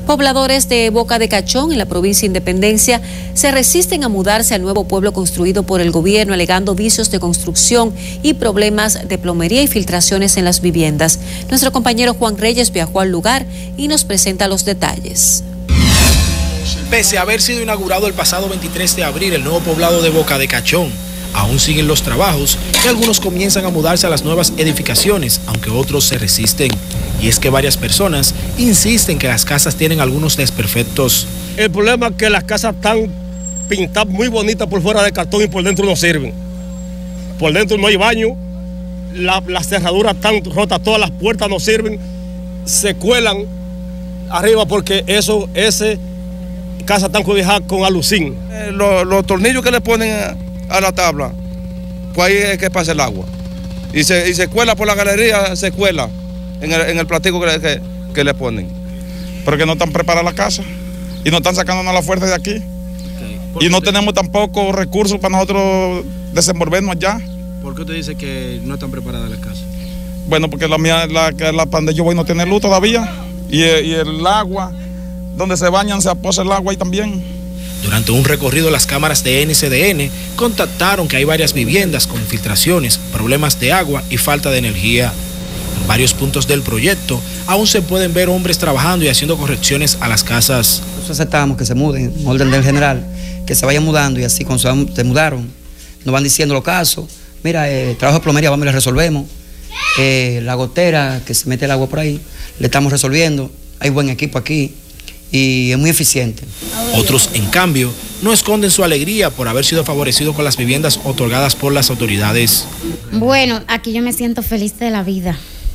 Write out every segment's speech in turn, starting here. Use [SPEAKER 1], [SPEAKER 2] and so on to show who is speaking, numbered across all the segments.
[SPEAKER 1] Pobladores de Boca de Cachón, en la provincia de Independencia, se resisten a mudarse al nuevo pueblo construido por el gobierno, alegando vicios de construcción y problemas de plomería y filtraciones en las viviendas. Nuestro compañero Juan Reyes viajó al lugar y nos presenta los detalles.
[SPEAKER 2] Pese a haber sido inaugurado el pasado 23 de abril el nuevo poblado de Boca de Cachón, aún siguen los trabajos y algunos comienzan a mudarse a las nuevas edificaciones, aunque otros se resisten. Y es que varias personas insisten que las casas tienen algunos desperfectos.
[SPEAKER 3] El problema es que las casas están pintadas muy bonitas por fuera de cartón y por dentro no sirven. Por dentro no hay baño, las cerraduras están rotas, todas las puertas no sirven, se cuelan arriba porque ese casa están cobijadas con alucín.
[SPEAKER 4] Los tornillos que le ponen a la tabla, pues ahí es que pasa el agua. Y se cuela por la galería, se cuela en el platico que le ponen.
[SPEAKER 5] Porque no están preparadas las casas y no están sacándonos la fuerza de aquí. Y no tenemos tampoco recursos para nosotros desenvolvernos allá.
[SPEAKER 2] ¿Por qué usted dice que no están preparadas las casas?
[SPEAKER 5] Bueno, porque la donde yo voy no tiene luz todavía. Y el agua, donde se bañan, se aposa el agua ahí también.
[SPEAKER 2] Durante un recorrido, las cámaras de NCDN contactaron que hay varias viviendas con filtraciones, problemas de agua y falta de energía. En varios puntos del proyecto aún se pueden ver hombres trabajando y haciendo correcciones a las casas.
[SPEAKER 6] Nosotros aceptamos que se muden, en orden del general, que se vayan mudando y así cuando se mudaron, nos van diciendo los casos. Mira, trabajo de plomería, vamos y le resolvemos. La gotera, que se mete el agua por ahí, le estamos resolviendo. Hay buen equipo aquí y es muy eficiente.
[SPEAKER 2] Otros, en cambio, no esconden su alegría por haber sido favorecidos con las viviendas otorgadas por las autoridades.
[SPEAKER 7] Bueno, aquí yo me siento feliz de la vida.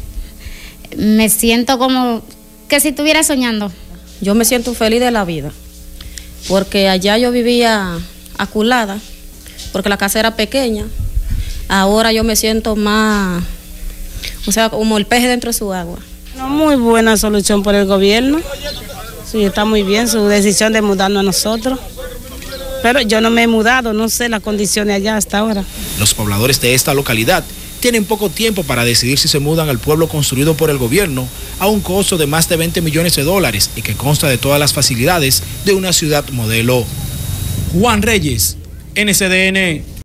[SPEAKER 7] Me siento como que si estuviera soñando.
[SPEAKER 8] Yo me siento feliz de la vida, porque allá yo vivía aculada, porque la casa era pequeña. Ahora yo me siento más, o sea, como el pez dentro de su agua.
[SPEAKER 9] Muy buena solución por el gobierno. Sí, está muy bien su decisión de mudarnos a nosotros. Pero yo no me he mudado, no sé las condiciones allá hasta ahora.
[SPEAKER 2] Los pobladores de esta localidad tienen poco tiempo para decidir si se mudan al pueblo construido por el gobierno a un costo de más de 20 millones de dólares y que consta de todas las facilidades de una ciudad modelo. Juan Reyes, NCDN.